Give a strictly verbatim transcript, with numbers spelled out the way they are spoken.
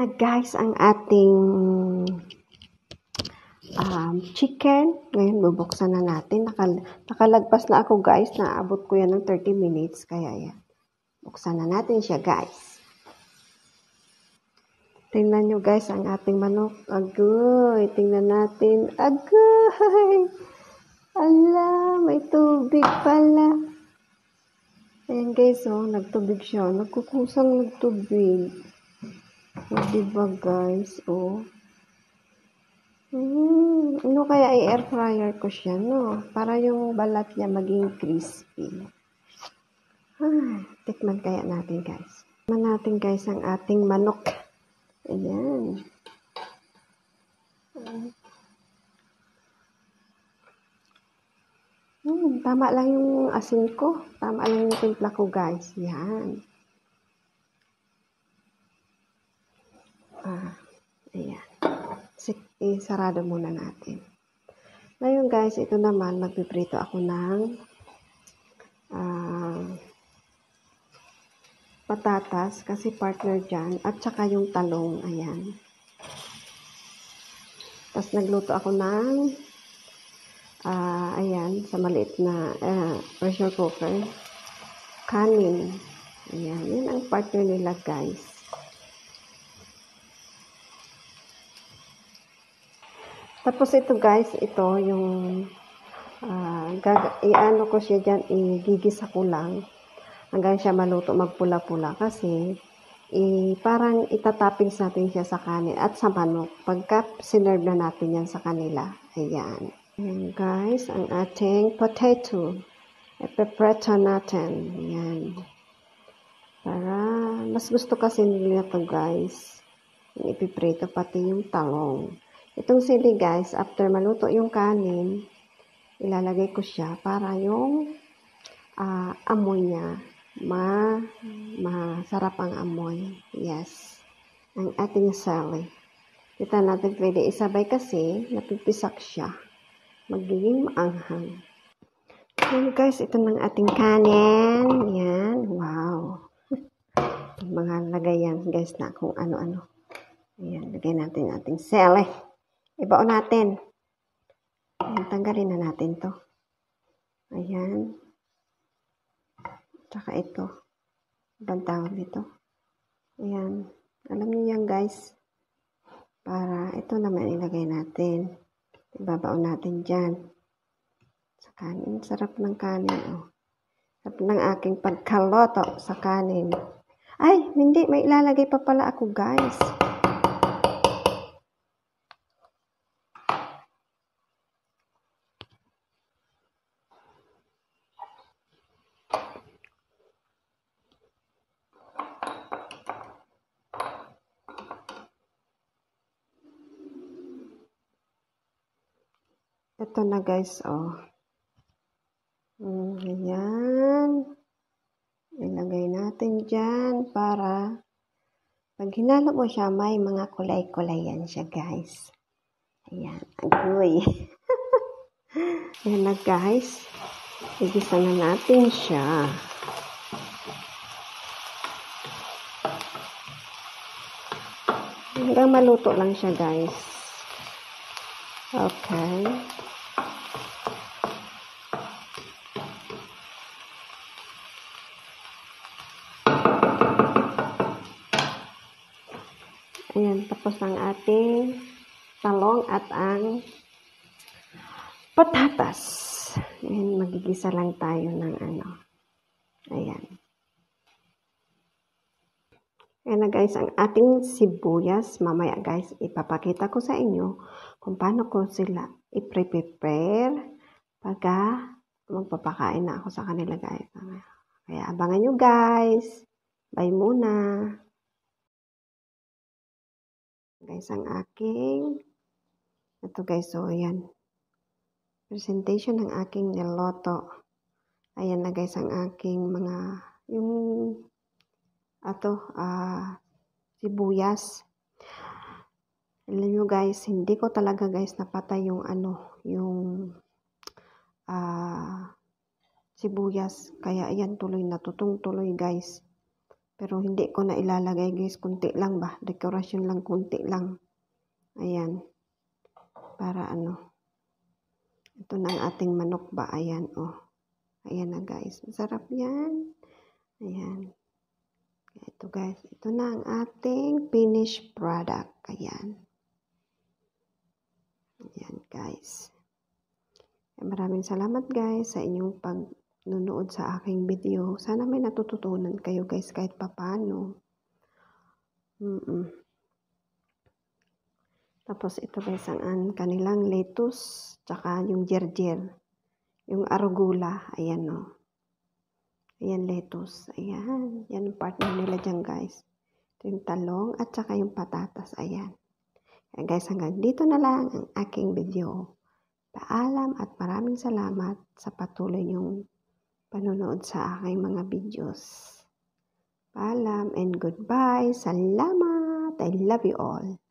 na guys ang ating um, chicken. Ngayon bubuksan na natin. Nakal nakalagpas na ako guys. Naabot ko yan ng thirty minutes. Kaya yan. Buksan na natin siya guys. Tingnan nyo guys ang ating manok. Agoy. Tingnan natin. Agoy. Ala, may tubig pala. Ayan guys, oh, nagtubig siya. Nagkukusang nagtubig. O, diba guys, oh. Hmm, ano kaya i-air fryer ko siya, no? Para yung balat niya maging crispy. Ah, tikman kaya natin guys. Tikman natin guys ang ating manok. Ayan. Hmm, tama lang yung asin ko. Tama lang yung timpla ko guys. Yan. Ah, ayan. Isarado muna natin. Ngayon guys, ito naman, magpiprito ako ng uh, patatas kasi partner dyan. At saka yung talong. Ayan. Tapos nagluto ako ng Uh, ayan, sa maliit na uh, pressure cooker. Kanin. Ayan, yun ang partner nila guys. Tapos ito guys, ito yung uh, i-ano ko siya dyan, igigisa ko lang hanggang siya maluto, magpula-pula kasi i parang itatoppings natin siya sa kanin at sa manok pagka sinerve na natin yan sa kanila. Ayan. Ayan guys, ang ating potato. Ipepreto natin. Ayan. Para, mas gusto kasi nila ito guys. Yung ipipreto pati yung talong. Itong sili guys, after maluto yung kanin, ilalagay ko siya para yung uh, amoy niya, ma, masarap ang amoy. Yes. Ang ating sili. Kita natin pwede isabay kasi napipisak siya. Magiging maanghang. Yan guys, ito ng ating kanin. Yan, wow. Mga lagayan guys na kung ano-ano. Ayan, lagay natin ating sili. Ibaon natin. Ayan, tanggalin na natin to. Ayan. Tsaka ito. Ibang tawag dito. Ayan. Alam niyo yan guys. Para ito naman ilagay natin. Ibabaon natin dyan. Sa kanin. Sarap ng kanin. Oh. Sarap ng aking pagkaloto sa kanin. Ay, hindi. May ilalagay pa pala ako, guys. Ito na guys, oh. Mm, ayan. Ilagay natin dyan para pag hinalo mo siya, may mga kulay-kulay yan siya guys. Ayan, agoy. Ayan na guys. Igisa na natin siya. Hanggang maluto lang siya guys. Okay. Ayan, tapos ang ating talong at ang patatas. Ayan, magigisa lang tayo ng ano. Ayan. Ayan na guys, ang ating sibuyas. Mamaya guys, ipapakita ko sa inyo kung paano ko sila i-prepare pagka magpapakain na ako sa kanila guys. Kaya abangan nyo guys. Bye muna. Guys, ang aking ito guys, so ayan presentation ng aking niloto. Ayan na guys ang aking mga yung ato uh, sibuyas. Alam nyo guys, hindi ko talaga guys napatay yung ano yung uh, sibuyas, kaya ayan tuloy natutong tuloy guys. Pero hindi ko na ilalagay guys, kunti lang ba, dekorasyon lang, kunti lang. Ayan, para ano, ito na ang ating manok ba, ayan oh. Ayan na guys, masarap yan. Ayan. Ito guys, ito na ang ating finished product. Ayan. Ayan guys. Maraming salamat guys sa inyong pagnunood sa aking video. Sana may natututunan kayo guys kahit papano. Mm-mm. Tapos ito guys ang kanilang lettuce, tsaka yung gerger, yung arugula, ayan o. Oh. Ayan lettuce, ayan, yan ang partner nila dyan guys. Ito yung talong at saka yung patatas, ayan. Ayan guys, hanggang dito na lang ang aking video. Paalam at maraming salamat sa patuloy niyong panonood sa aking mga videos. Paalam and goodbye. Salamat. I love you all.